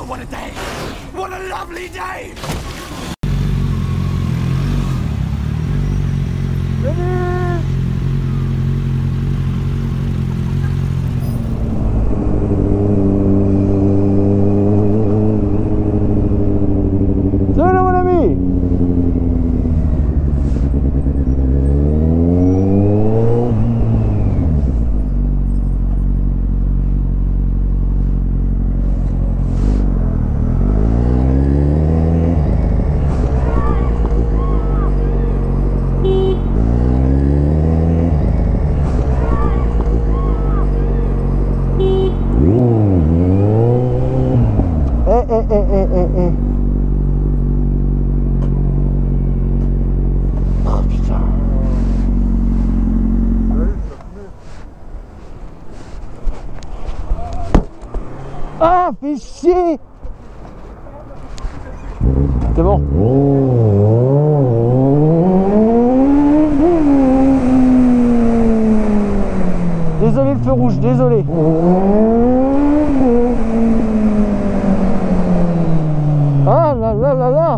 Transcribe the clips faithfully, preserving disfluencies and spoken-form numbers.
Oh, what a day! What a lovely day! Salut mon ami. Eh eh eh eh eh eh. Oh putain. Ah, fais chier. C'est bon. Désolé le feu rouge, désolé. Ah là là là là.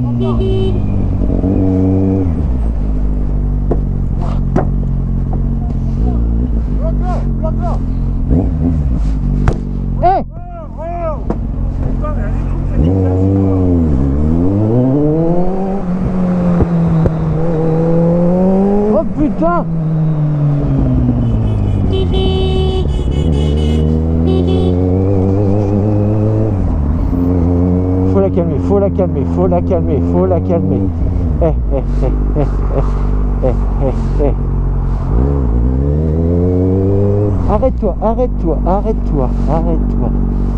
Eh. Oh putain. Faut la calmer, faut la calmer, faut la calmer, faut la calmer. Eh, eh, eh, eh, eh, eh, eh, eh. Arrête-toi, arrête-toi, arrête-toi, arrête-toi.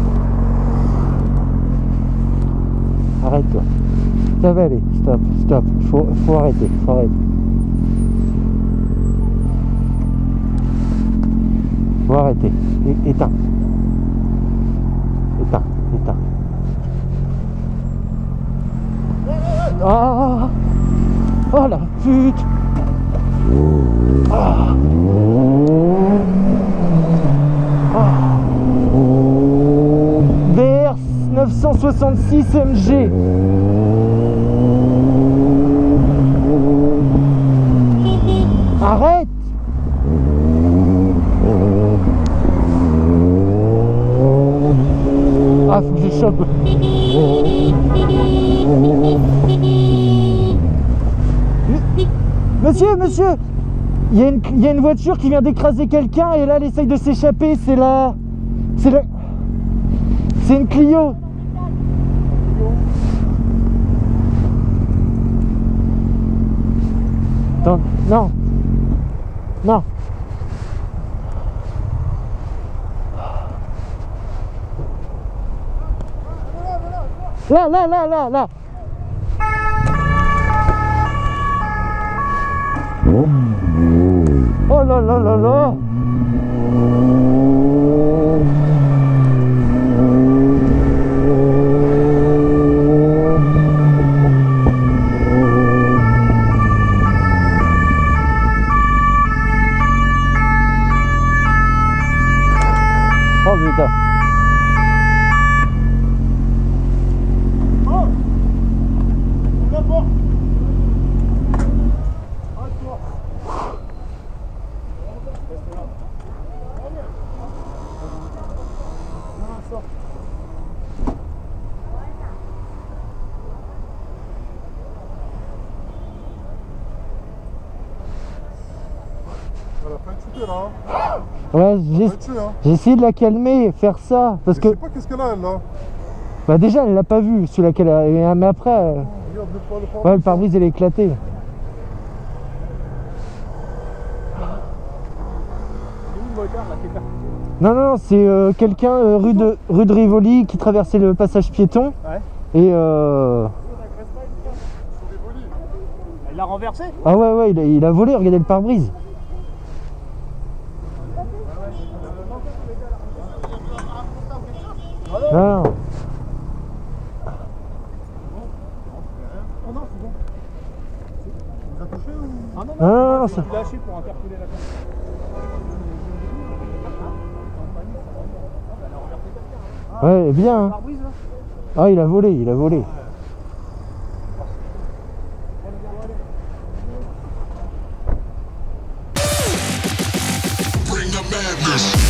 Arrête-toi. Ça va aller, stop, stop, faut, faut arrêter, faut arrêter. Faut arrêter, é éteins. Éteins, éteins. Ah, oh la pute. Ah. Ah. V R neuf cent soixante-six M G. Arrête. Ah, faut que je chope. Monsieur, monsieur, il y, a une, il y a une voiture qui vient d'écraser quelqu'un et là elle essaye de s'échapper. C'est la... C'est la... C'est une Clio. Attends, non. Non. Là, là, là, là, là. Oh là là là là. Oh putain. Elle a pas de shooter là. Ouais, j'ai hein. j'ai essayé de la calmer, faire ça, parce Mais que... je sais pas qu'est-ce qu'elle a elle là. Bah déjà, elle l'a pas vu, celui-là qu'elle a... Mais après... euh, Regarde le pare- le pare- Ouais, le pare-brise, il est éclaté. Non, non, non, c'est euh, quelqu'un euh, rue, de, rue de Rivoli qui traversait le passage piéton. Ouais. Et euh... Elle l'a renversé? Ah ouais, ouais, il a, il a volé, regardez le pare-brise. Non, non. Oh non, c'est bon. Vous avez touché ou... Ah non, Non, non, non, non, j'ai ça... lâché pour interpeller la personne. Elle a renversé quelqu'un. Ah Ouais, bien. Hein. Pare-brise là. Ah, il a volé, il a volé. Bring the madness.